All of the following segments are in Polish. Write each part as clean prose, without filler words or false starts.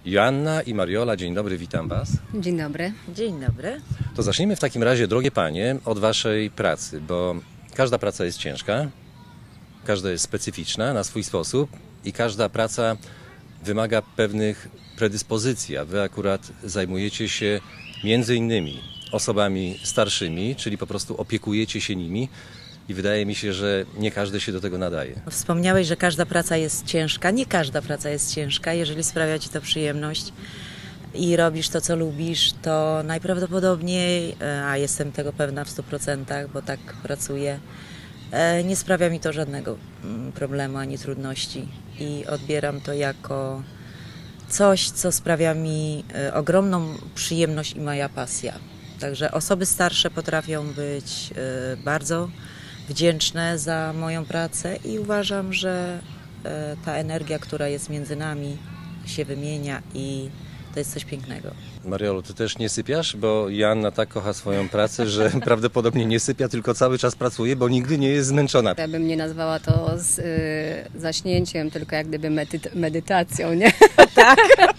Joanna i Mariola, dzień dobry, witam Was. Dzień dobry. Dzień dobry. To zacznijmy w takim razie, drogie Panie, od Waszej pracy, bo każda praca jest ciężka, każda jest specyficzna na swój sposób i każda praca wymaga pewnych predyspozycji, a Wy akurat zajmujecie się między innymi osobami starszymi, czyli po prostu opiekujecie się nimi i wydaje mi się, że nie każdy się do tego nadaje. Wspomniałeś, że każda praca jest ciężka. Nie każda praca jest ciężka. Jeżeli sprawia Ci to przyjemność i robisz to, co lubisz, to najprawdopodobniej, a jestem tego pewna w 100%, bo tak pracuję, nie sprawia mi to żadnego problemu ani trudności i odbieram to jako coś, co sprawia mi ogromną przyjemność i moja pasja. Także osoby starsze potrafią być bardzo wdzięczne za moją pracę i uważam, że ta energia, która jest między nami, się wymienia i to jest coś pięknego. Mariolu, Ty też nie sypiasz? Bo Joanna tak kocha swoją pracę, że prawdopodobnie nie sypia, tylko cały czas pracuje, bo nigdy nie jest zmęczona. Ja bym nie nazwała to zaśnięciem, tylko jak gdyby medytacją, nie? Tak.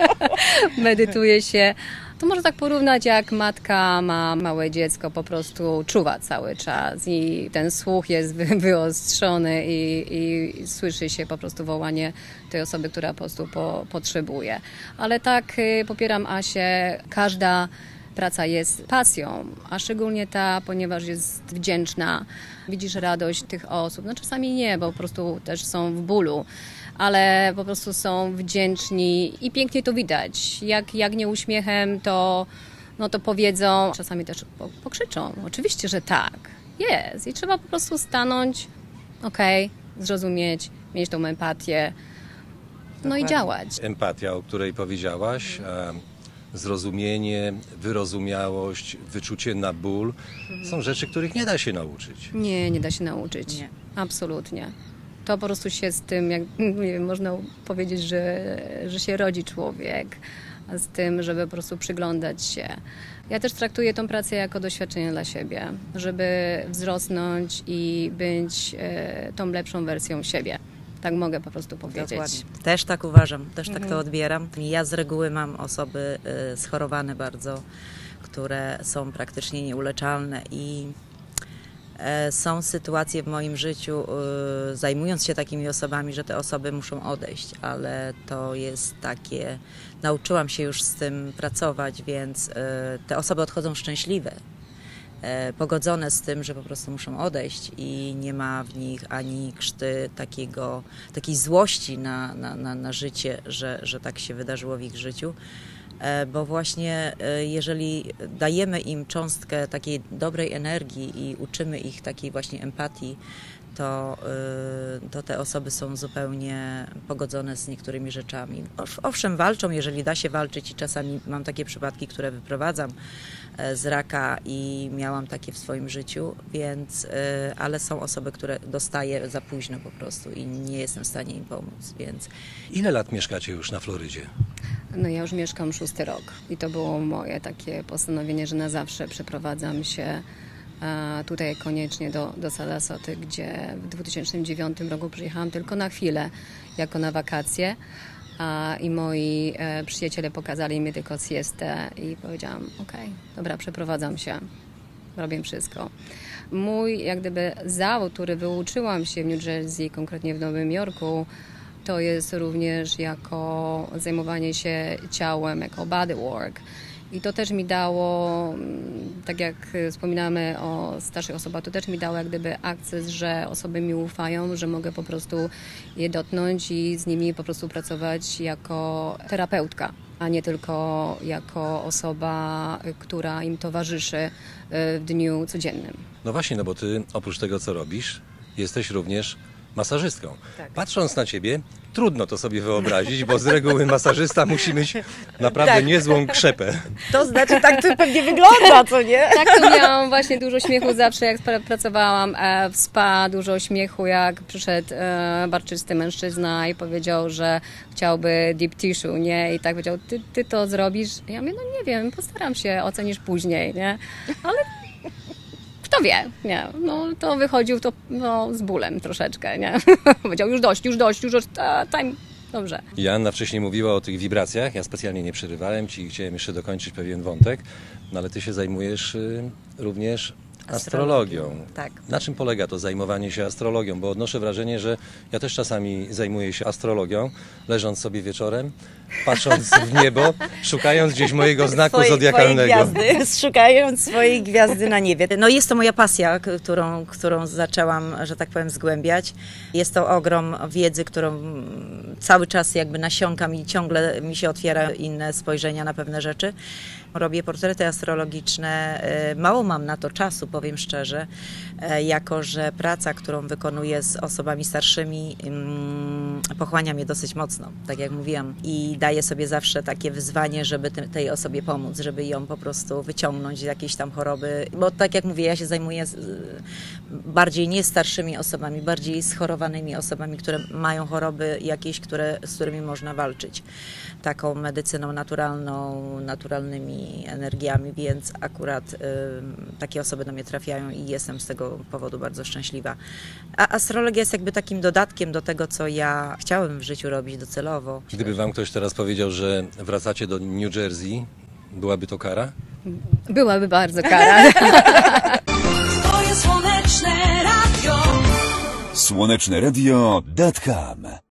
Medytuje się. To można tak porównać, jak matka ma małe dziecko, po prostu czuwa cały czas i ten słuch jest wyostrzony i słyszy się po prostu wołanie tej osoby, która po prostu potrzebuje. Ale tak popieram Asię, każda praca jest pasją, a szczególnie ta, ponieważ jest wdzięczna. Widzisz radość tych osób, no czasami nie, bo po prostu też są w bólu, ale po prostu są wdzięczni i pięknie to widać. Jak nie uśmiechem, to powiedzą, czasami też pokrzyczą. Oczywiście, że tak, jest. I trzeba po prostu stanąć, zrozumieć, mieć tą empatię, no i działać. Empatia, o której powiedziałaś, zrozumienie, wyrozumiałość, wyczucie na ból, są rzeczy, których nie da się nauczyć. Nie da się nauczyć. Nie. Absolutnie. To po prostu się z tym, jak nie wiem, można powiedzieć, że się rodzi człowiek, a z tym, żeby po prostu przyglądać się. Ja też traktuję tą pracę jako doświadczenie dla siebie, żeby wzrosnąć i być tą lepszą wersją siebie. Tak mogę po prostu powiedzieć. Dokładnie. Też tak uważam, też tak to odbieram. Ja z reguły mam osoby schorowane bardzo, które są praktycznie nieuleczalne i są sytuacje w moim życiu, zajmując się takimi osobami, że te osoby muszą odejść, ale to jest takie, nauczyłam się już z tym pracować, więc te osoby odchodzą szczęśliwe, pogodzone z tym, że po prostu muszą odejść i nie ma w nich ani krzty takiej złości na życie, że tak się wydarzyło w ich życiu. Bo właśnie jeżeli dajemy im cząstkę takiej dobrej energii i uczymy ich takiej właśnie empatii, to te osoby są zupełnie pogodzone z niektórymi rzeczami. Owszem, walczą, jeżeli da się walczyć i czasami mam takie przypadki, które wyprowadzam z raka i miałam takie w swoim życiu, więc, ale są osoby, które dostaję za późno po prostu i nie jestem w stanie im pomóc, więc... Ile lat mieszkacie już na Florydzie? No ja już mieszkam 6. rok i to było moje takie postanowienie, że na zawsze przeprowadzam się tutaj koniecznie do Sarasota, gdzie w 2009 roku przyjechałam tylko na chwilę, jako na wakacje. I moi przyjaciele pokazali mi tylko siestę i powiedziałam, dobra, przeprowadzam się, robię wszystko. Mój jak gdyby zawód, który wyuczyłam się w New Jersey, konkretnie w Nowym Jorku, to jest również jako zajmowanie się ciałem, jako bodywork. I to też mi dało, tak jak wspominamy o starszych osobach, to też mi dało jak gdyby akces, że osoby mi ufają, że mogę po prostu je dotknąć i z nimi po prostu pracować jako terapeutka, a nie tylko jako osoba, która im towarzyszy w dniu codziennym. No właśnie, no bo Ty oprócz tego, co robisz, jesteś również masażystką. Tak. Patrząc na Ciebie, trudno to sobie wyobrazić, bo z reguły masażysta musi mieć naprawdę niezłą krzepę. To znaczy, tak to pewnie wygląda, co nie? Tak, to miałam właśnie dużo śmiechu zawsze, jak pracowałam w spa, dużo śmiechu, jak przyszedł barczysty mężczyzna i powiedział, że chciałby deep tissue, nie? I tak powiedział, ty to zrobisz? Ja mówię, no nie wiem, postaram się, ocenisz później, nie? Ale kto wie, nie? No to wychodził z bólem troszeczkę, nie? Powiedział, już dość, time Dobrze. Joanna wcześniej mówiła o tych wibracjach, ja specjalnie nie przerywałem Ci, chciałem jeszcze dokończyć pewien wątek, no ale Ty się zajmujesz również astrologią. Tak. Na czym polega to zajmowanie się astrologią? Bo odnoszę wrażenie, że ja też czasami zajmuję się astrologią, leżąc sobie wieczorem, patrząc w niebo, szukając gdzieś mojego znaku zodiakalnego. Twojej gwiazdy, szukając swojej gwiazdy na niebie. No jest to moja pasja, którą zaczęłam, że tak powiem, zgłębiać. Jest to ogrom wiedzy, którą cały czas jakby nasiąkam i ciągle mi się otwiera inne spojrzenia na pewne rzeczy. Robię portrety astrologiczne, mało mam na to czasu, powiem szczerze, jako że praca, którą wykonuję z osobami starszymi, pochłania mnie dosyć mocno, tak jak mówiłam, i daję sobie zawsze takie wyzwanie, żeby tej osobie pomóc, żeby ją po prostu wyciągnąć z jakiejś tam choroby, bo tak jak mówię, ja się zajmuję bardziej nie starszymi osobami, bardziej schorowanymi osobami, które mają choroby jakieś, z którymi można walczyć. Taką medycyną naturalną, naturalnymi energiami, więc akurat takie osoby do mnie trafiają i jestem z tego powodu bardzo szczęśliwa. A astrologia jest jakby takim dodatkiem do tego, co ja chciałem w życiu robić docelowo. Gdyby Wam ktoś teraz powiedział, że wracacie do New Jersey, byłaby to kara? Byłaby bardzo kara. To jest Słoneczne Radio. Słoneczne Radio.com